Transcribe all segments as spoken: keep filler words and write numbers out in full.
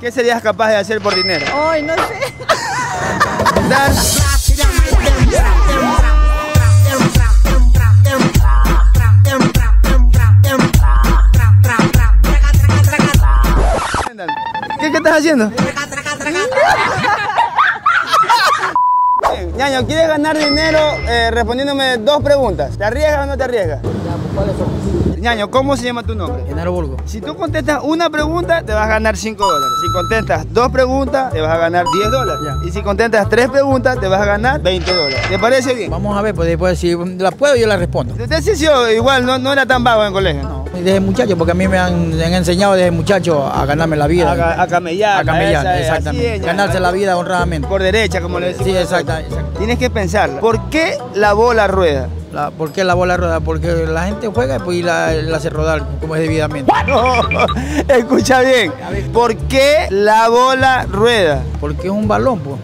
¿Qué serías capaz de hacer por dinero? Ay, no sé. Dar... ¿Qué, ¿Qué estás haciendo? Bien, ñaño, ¿quieres ganar dinero eh, respondiéndome dos preguntas? ¿Te arriesgas o no te arriesgas? ¿Cuáles son? Ñaño, ¿cómo se llama tu nombre? Genaro Burgo. Si tú contestas una pregunta, te vas a ganar cinco dólares. Si contestas dos preguntas, te vas a ganar diez dólares. Ya. Y si contestas tres preguntas, te vas a ganar veinte dólares. ¿Te parece bien? Vamos a ver, pues después si la puedo yo la respondo. Usted sí, sí, igual no, no era tan vago en el colegio. No, desde muchacho, porque a mí me han, me han enseñado desde muchacho a ganarme la vida. A, a camellar. A camellar, esa, exactamente. Es, ganarse la vida honradamente. Por derecha, como le decimos. Sí, exacto, exacto. Tienes que pensarla. ¿Por qué la bola rueda? La, ¿Por qué la bola rueda? Porque la gente juega pues, y la, la hace rodar como es debidamente. No, escucha bien. ¿Por qué la bola rueda? Porque es un balón, pues.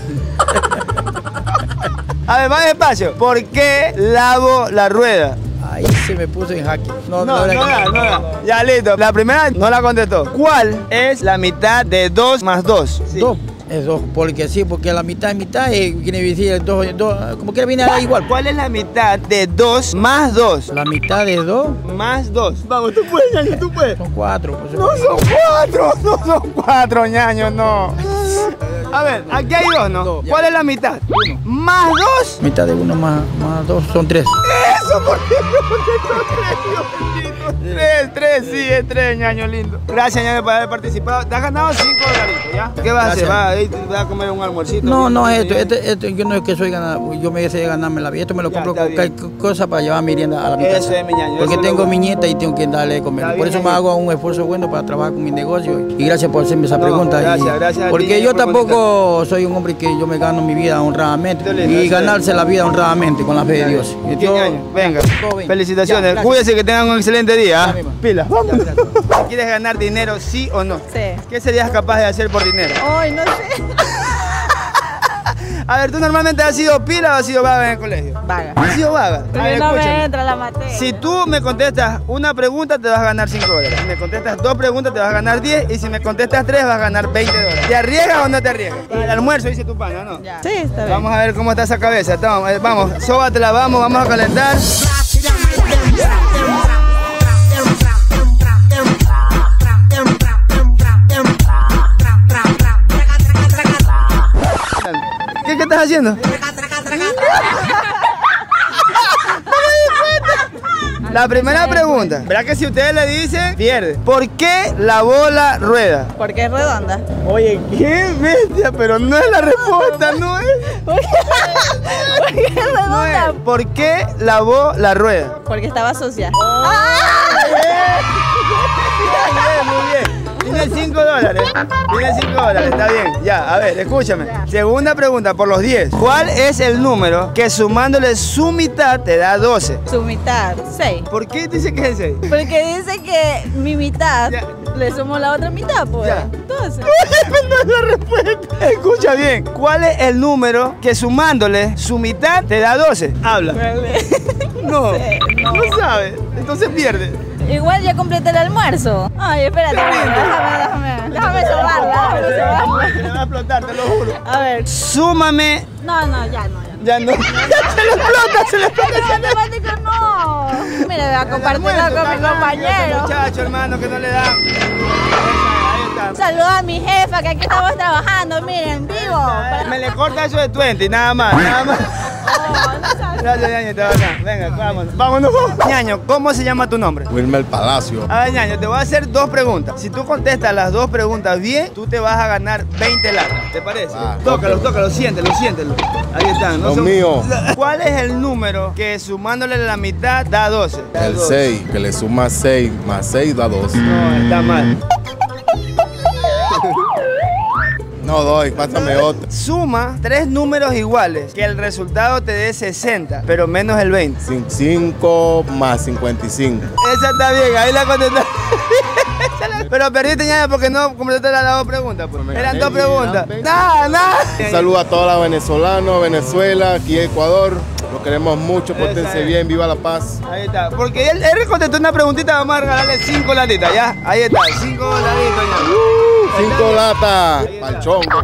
A ver, más despacio. ¿Por qué la bola rueda? Ahí se me puso en jaque. No, no, no, no, da, no da. Ya, listo. La primera no la contestó. ¿Cuál es la mitad de dos más dos? Sí. Dos. Es dos, porque sí, porque la mitad es mitad y quiere decir dos, dos, como que viene a dar igual. ¿Cuál es la mitad de dos más dos? La mitad de dos más dos. Vamos, tú puedes, ñaño, tú puedes. Son cuatro. Pues, no son cuatro, no son cuatro, ñaño, no. A ver, aquí hay dos, ¿no? Dos, ¿cuál es la mitad? Uno. ¿Más dos? Mitad de uno más, más dos son tres. Eso, porque yo contesto tres, Dios lindo. Tres, tres, sí, es tres, ñaño lindo. Gracias, ñaño, por haber participado. Te has ganado cinco dolaritos, ¿ya? ¿Qué vas Gracias. a hacer? ¿Vas a, vas a comer un almuercito? No, no, esto, este, este, yo no es que soy ganado, yo me deseo ganarme la vida. Esto me lo compro con cualquier cosa para llevar mi merienda a la mitad. Eso es, mi ñaño. Porque eso tengo lo... mi nieta y tengo que darle de comer. Por bien, eso me hago un esfuerzo bueno para trabajar con mi negocio. Y gracias por hacerme esa no, pregunta. Gracias, y, gracias. Porque ti, yo por tampoco contestar. Soy un hombre que yo me gano mi vida honradamente. Lindo, y ganarse la vida honradamente con la fe de Dios. Yo, venga, felicitaciones. Ya, cuídense, que tengan un excelente día. Pila, vamos. ¿Quieres ganar dinero, sí o no? Sí. ¿Qué serías capaz de hacer por dinero? Ay, no sé. A ver, ¿tú normalmente has sido pila o has sido vaga en el colegio? Vaga. ¿Has sido vaga? Porque ver, no me entra la materia. Si tú me contestas una pregunta, te vas a ganar cinco dólares. Si me contestas dos preguntas, te vas a ganar diez. Y si me contestas tres, vas a ganar veinte dólares. ¿Te arriesgas o no te arriesgas? Para el almuerzo, dice tu pana, ¿no? Ya. Sí, está bien. Vamos a ver cómo está esa cabeza. Vamos, vamos, sóbatela, vamos, vamos a calentar. ¿Qué, ¿Qué estás haciendo? La primera pregunta, ¿verdad que si ustedes le dicen, pierde? ¿Por qué la bola rueda? Porque es redonda. Oye, qué bestia, pero no es la respuesta, no es. ¿Por qué, ¿Por qué es redonda? No es. ¿Por qué la bola rueda? Porque estaba sucia. Oh, ¡ah! Bien, bien, muy bien. Tiene cinco dólares. Tiene cinco dólares, está bien. Ya, a ver, escúchame. Segunda pregunta, por los diez. ¿Cuál es el número que sumándole su mitad te da doce? Su mitad, seis. ¿Por qué dice que es seis? Porque dice que mi mitad ya. Le sumo la otra mitad, pues. Ya. Entonces. No es la respuesta. Escucha bien. ¿Cuál es el número que sumándole su mitad te da doce? Habla. No, sé, no. No sabes. Entonces pierde. Igual ya completé el almuerzo. Ay, espérate, déjame, déjame, déjame sobarla, déjame sobarla. Me va a explotar, te lo juro. A ver. Súmame. No, no, ya no, ya. Ya no. Ya se le explota, se le explota. No, matemática no. Mira, voy a compartirlo con mi compañero. Muchacho, hermano, que no le da. Saludos a mi jefa, que aquí estamos trabajando, miren, en vivo. Me le corta eso de veinte, nada más, nada más. Oh, no sabes. Gracias, ñaño, te vas acá. Venga, vámonos. Vámonos. Ñaño, ¿cómo se llama tu nombre? Wilmer Palacio. A ver, ñaño, te voy a hacer dos preguntas. Si tú contestas las dos preguntas bien, tú te vas a ganar veinte latas. ¿Te parece? Ah, tócalo, tócalo, siéntelo, siéntelo. Ahí están. ¿no? Los son... míos. ¿Cuál es el número que sumándole la mitad da doce? El doce. seis, que le suma seis más seis da doce. No, está mal. No doy, pásame otra. Suma tres números iguales, que el resultado te dé sesenta, pero menos el veinte. cinco más cincuenta y cinco. Esa está bien, ahí la contestaste. Pero perdiste, ñaño, porque no completaste las dos preguntas. Pues. Eran dos preguntas. Nada, nada. Un saludo a todos los venezolanos, Venezuela, aquí Ecuador. Lo queremos mucho, pórtense bien, viva la paz. Ahí está, porque él, él contestó una preguntita, vamos a regalarle cinco latitas, ¿ya? Ahí está, cinco latitas, ya. Cinco latas. Pa'l chongo.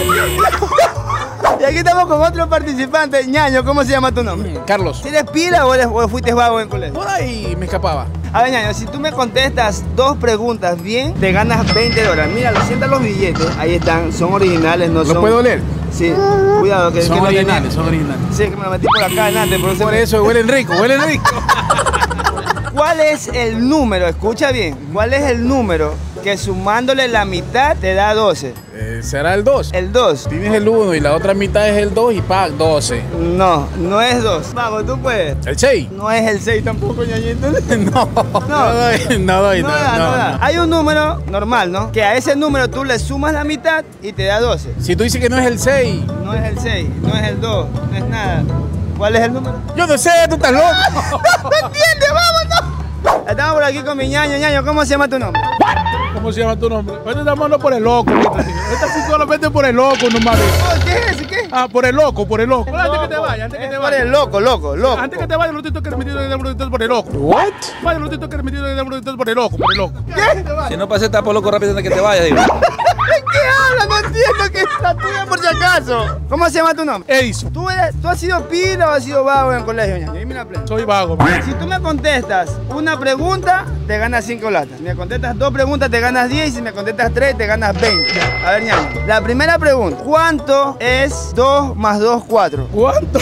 Y aquí estamos con otro participante. Ñaño, ¿cómo se llama tu nombre? Carlos. ¿Tienes pila o, eres, o fuiste vago en colegio? Por ahí me escapaba. A ver, Ñaño, si tú me contestas dos preguntas bien, te ganas veinte dólares. Mira, lo sientan los billetes. Ahí están, son originales, no son... ¿Lo puedo leer? Sí, cuidado, que, Son que no te- originales, son originales. Sí, que me lo metí por acá adelante. Por eso, Por eso huelen rico, huelen rico. ¿Cuál es el número? Escucha bien. ¿Cuál es el número que sumándole la mitad te da doce? Eh, ¿Será el dos? El dos. Tienes el uno y la otra mitad es el dos y pa, doce. No, no es dos. Vamos, tú puedes. ¿El seis? No es el seis tampoco, Ñañito. No, no doy, no doy, No no, da, no no, da. no. Hay un número normal, ¿no? Que a ese número tú le sumas la mitad y te da doce. Si tú dices que no es el seis, No es el seis, no es el dos, no es nada. ¿Cuál es el número? yo no sé, tú estás loco. ¿No entiendes? ¡Vámonos! Estamos por aquí con mi Ñaño. Ñaño, ¿cómo se llama tu nombre? ¿Cómo se llama tu nombre? Este está mandando por el loco. Esta sí solamente por el loco, nomás. Oh, ¿qué es ese? ¿Qué? Ah, por el loco, por el loco. Antes que te vaya, antes que Es te por vaya. el loco, loco, loco. Antes que te vaya, no te toques metido en el brotito por el loco. ¿What? Vaya, no te toques metido en el brotito por el loco, por el loco. ¿Qué? Si no pase tapo loco rápido antes que te vayas, digo. ¿Qué habla? No entiendo que es la tuya por si acaso. ¿Cómo se llama tu nombre? Edison, ¿Tú, eres, ¿Tú has sido pila o has sido vago en el colegio, Ñaño? Dime la plena. soy vago. Si tú me contestas una pregunta, te ganas cinco latas. Si me contestas dos preguntas, te ganas diez. Y si me contestas tres, te ganas veinte. A ver, Ñaño. La primera pregunta. ¿Cuánto es dos más dos, cuatro? ¿Cuánto?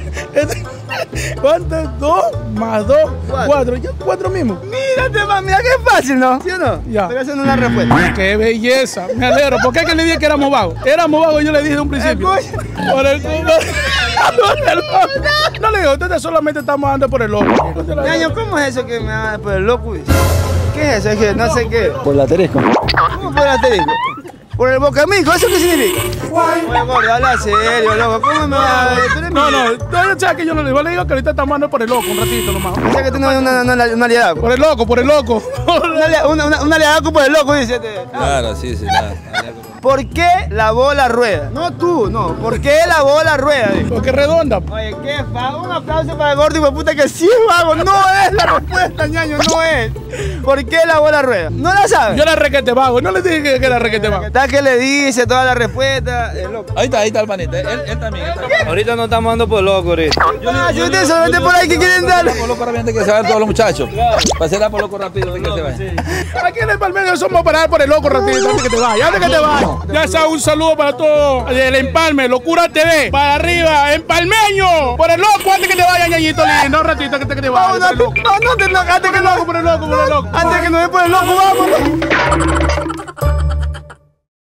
¿Cuánto es dos más dos? Cuatro. Cuatro. Ya cuatro mismo. Mírate, ma, mira que fácil, ¿no? ¿Sí o no? Ya. Pero eso no es la respuesta. ¡Qué belleza! Me alegro. ¿Por qué es que le dije que éramos vagos? Éramos vagos, yo le dije de un principio. Escucha. Por el culo. Por el loco. No le digo, ustedes solamente estamos andando por el loco. Ñaño, ¿cómo es eso que me va por el loco? ¿Qué es eso? Es que no sé qué. Por el asterisco. ¿Cómo por el asterisco? Por el bocamico, ¿eso qué significa? Oye, gordo, habla serio, loco. ¿Cómo me va a ver? Tú eres No, mi- no, no, sabes que yo no le digo, le digo que ahorita estamos andando por el loco un ratito nomás. O sea que tú no eres una, una, una, una aliada. Por el loco, por el loco. Una, alia- una, una, una aliada por el loco, dice. este. Claro, sí, sí, nada. ¿Por qué la bola rueda? No tú, no. ¿Por qué la bola rueda? Dijo. Porque es redonda. Oye, qué vago. Un aplauso para el gordo y de puta que sí es vago. No es la respuesta, Ñaño, no es. ¿Por qué la bola rueda? No la sabes. Yo era requete vago, no le dije que era requete vago. Está que le dice toda la respuesta. El loco. Ahí está, ahí está el panita. Él, él también. Él también. Ahorita no estamos andando por loco, ahorita. Ah, si ustedes solamente por ahí que quieren darle. Por loco rápido antes que se vayan todos los muchachos. Para hacerla por loco rápido antes que se vayan. Aquí en el Palmeño somos para dar por el loco ratito antes que te vayas, antes que te vayas. Ya sabes, un saludo para todos el Empalme, Locura T V, para arriba, Empalmeño, por el loco antes que te vayas, Ñañito lindo, un ratito antes que te No, vayas. no, por el loco. no, no, te- no, antes que Por el no. loco, por el loco, por el loco. Antes que no es por el loco, vámonos.